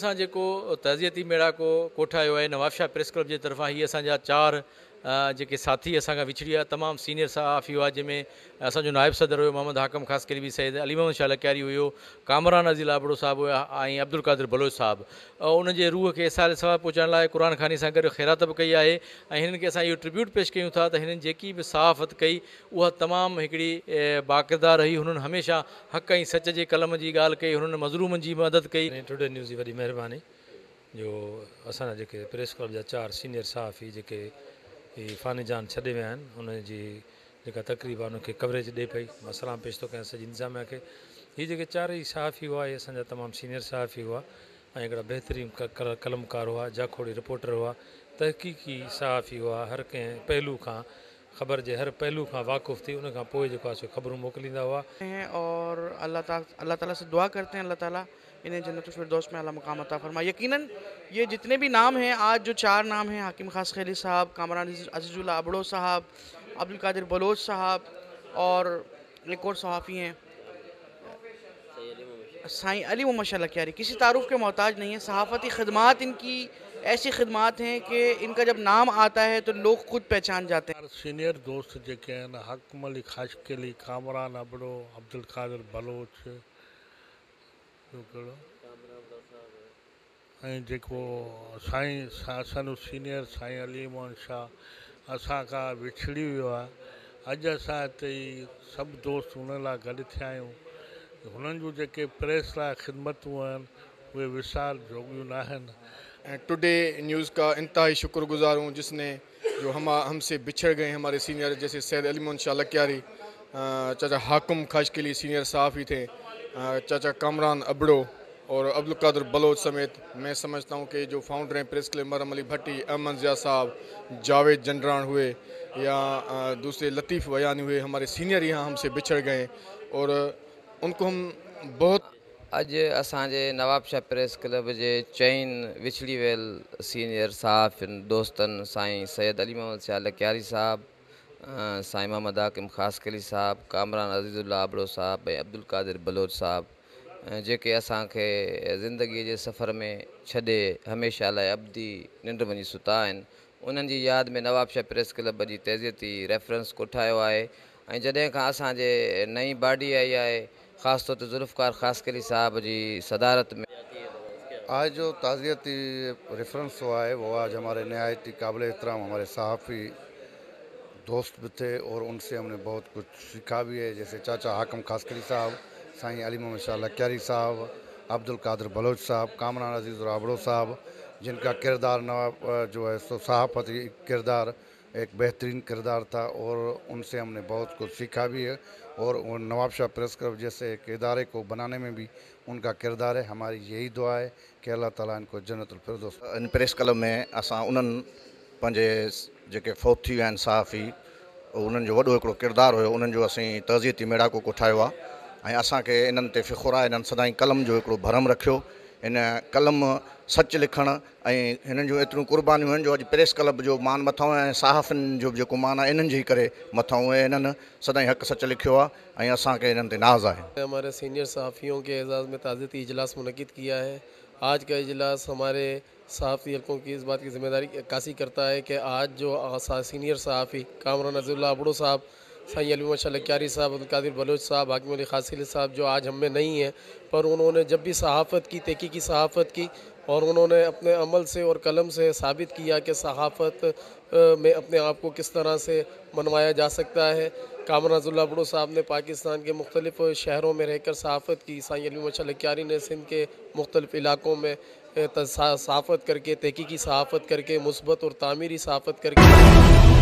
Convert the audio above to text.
असां जेको तज़ियती मेड़ाको कोठायो आहे नवाबशाह प्रेस क्लब जे तरफ़ां, हीअ असांजा 4 जेके साथी असां खां विछड़ी विया, तमामु सीनियर सहाफ़ी हुआ, जंहिंमें असांजो नायब सदर हुयो मोहम्मद हाकम ख़ासि करे बि सैयद अली मोहम्मद शाह लक्यारी हुयो, कामरान अज़ीज़ आबड़ो साहिबु हुया ऐं अब्दुल क़ादिर बलोच साहिबु। उन जे रूह खे इसाले सवाब पहुचाइण लाइ क़ुर ख़ानी सां गॾु ख़ैरात बि कई आहे ऐं हिननि खे असां इहो ट्रिब्यूट पेश कयूं था त हिननि जेकी बि सहाफ़त कई उहा तमामु हिकिड़ी बाक़िरदार रही। हुननि हमेशह हक़ ऐं सच जे कलम जी ॻाल्हि कई, हुननि मज़लूमनि जी मदद कई। टुडे न्यूज़ जी वॾी महिरबानी जो असांजा जेके प्रेस क्लब जा 4 सीनियर सहाफ़ी जेके ही फ़ानी जान छॾे विया आहिनि, उनजी जेका तक़रीब आहे उनखे कवरेज ॾिए पई। मां सलाम पेश थो कयां सॼी इंतिज़ामिया खे। हीअ जेके 4 ई सहाफ़ी हुआ, इहे असांजा तमामु सीनियर सहाफ़ी हुआ ऐं हिकिड़ा बहितरीन कलमकार हुआ, जाखोड़ी रिपोर्टर हुआ, तहक़ीक़ी सहाफ़ी हुआ, हर कंहिं पहलू खां ख़बर जे हर पहलू खां वाक़ुफ़ थी उन खां पोइ जेको आहे सो ख़बरूं मोकिलींदा हुआ। और अल्लाह ताला से दुआ करते हैं अल्लाह ताला इन्हें जन्नतुल फिरदौस में आला मकाम अता फरमाए। यकीनन ये जितने भी नाम हैं, आज जो 4 नाम हैं, हाकिम खास खैली साहब, कामरान अज़ीज़ुल्लाह आबड़ो साहब, अब्दुल क़ादिर बलोच साहब और एक और सहाफ़ी हैं साईं अली मोहम्मद शाह लक्यारी, किसी तारुफ के मोहताज नहीं है। सहाफ़ती खिदमात इनकी ऐसी खिदमात हैं कि इनका जब नाम आता है तो लोग खुद पहचान जाते हैं। सीनियर दोस्त जेके आहिनि, हाकिम अली खाशकेली, कामरान अबड़ो, अब्दुल क़ादिर बलोच, ऐं जेको साईं असांजो सीनियर साईं अली मोहन शाह असां खां विछड़ी वियो आहे। अॼु असां हिते ई सभु दोस्त हुन लाइ गॾु थिया आहियूं। हुननि जूं जेके प्रेस लाइ ख़िदमतूं आहिनि उहे विसार जोॻियूं न आहिनि। टुडे न्यूज़ का इंतहाई शुक्रगुजार हूँ जिसने जो हमसे बिछड़ गए हमारे सीनियर, जैसे सैयद अली मोहन शाह लक्यारी, चाचा हाकिम खाशकेली सीनियर सहाफ़ी थे, चाचा कामरान अबड़ो और अब्दुल क़ादिर बलोच समेत। मैं समझता हूँ कि जो फाउंडर हैं प्रेस क्लब मरहम अली भट्टी, अहमद ज़िया साहब, जावेद जंडरान हुए या दूसरे लतीफ़ बयानी हुए, हमारे सीनियर यहाँ हमसे बिछड़ गए और उनको हम बहुत। अॼु असांजे नवाबशाह प्रेस क्लब जे 4 विछड़ी वियल सीनियर सहाफ़ियुनि दोस्तनि साईं सैयद अली मोहम्मद शाह लक्यारी साहब, साईं मोहम्मद हाकिम खासकली साहब, कामरान अज़ीज़ुल्लाह आबड़ो साहब ऐं अब्दुल क़ादिर बलोच साहब, जेके असांखे ज़िंदगीअ जे सफ़र में छॾे हमेशह लाइ अब्दी निंड वञी सुता आहिनि, उन्हनि जी यादि में नवाबशाह प्रेस क्लब जी तज़ियती रेफरेंस कोठायो आहे। ऐं जॾहिं खां असांजे नई बॉडी आई आहे, ख़ासि तौर ते ज़ुल्फ़कार खासकली साहब जी सदारत में, आज जो ताज़ियती रेफरेंस हुआ है वो आज हमारे नहायत ही काबिल एहतराम हमारे सहाफ़ी दोस्त भी थे और उनसे हमने बहुत कुछ सीखा भी है। जैसे चाचा हाकिम खासकली साहब, साईं अली मोहम्मद शाह लक्यारी साहब, अब्दुल क़ादिर बलोच साहब, कामरान अज़ीज़ आबड़ो साहब, जिनका किरदार नवाब जो है सो सहाफ़ती किरदार एक बेहतरीन किरदार था और उनसे हमने बहुत कुछ सीखा भी है। और नवाबशाह प्रेस क्लब जैसे एक इदारे को बनाने में भी उनका किरदार है। हमारी यही दुआ है कि अल्लाह ताला इनको जन्नतुल फिरदौस। इन प्रेस क्लब में असां उन्हनि पंहिंजे जेके फ़ौत थी विया आहिनि सहाफ़ी, उन्हनि जो वॾो हिकिड़ो किरदारु हुयो, उन्हनि जो असीं तज़ियती मेड़ाको कोठायो आहे ऐं असांखे इन्हनि ते फ़िख़ुरु आहे। इन्हनि सदाईं कलम जो हिकिड़ो भरम रखियो, इन कलम सच लिखणु ऐं हिननि जूं एतिरियूं क़ुर्बानियूं आहिनि जो अॼु प्रेस क्लब जो मान मथां ऐं सहाफ़ियुनि जो जेको मान आहे इन्हनि जे ई करे मथां ऐं इन्हनि सदाईं हक़ सच लिखियो आहे ऐं असांखे इन्हनि ते नाज़ आहे। हमारे सीनियर सहाफ़ियों के एजाज़ में ताज़ियती इजलास मुनक़िद किया है। आज का इजलास हमारे सहाफ़ी हल्कों की इस बात की ज़िम्मेदारी अक्कासी करता है कि आज जो सीनियर सहाफ़ी कामरान अज़ीज़ुल्लाह आबड़ो साहब, साईं अली मोहम्मद शाह लक्यारी साहब, अब्दुल क़ादिर बलोच साहब, हाकिम अली खासकली साहब जो आज हम में नहीं हैं, पर उन्होंने जब भी सहाफ़त की, तहक़ीक़ी सहाफ़त की और उन्होंने अपने अमल से और कलम से साबित किया कि सहाफ़त में अपने आप को किस तरह से मनवाया जा सकता है। कामरान अज़ीज़ुल्लाह आबड़ो साहब ने पाकिस्तान के मुख्तलिफ़ शहरों में रहकर सहाफ़त की, साईं अली मोहम्मद शाह लक्यारी ने सिंध के मुख्तलिफ़ इलाक़ों में सहाफ़त करके, तहक़ीक़ी सहाफ़त करके, मुस्बत और तामीरी सहाफ़त करके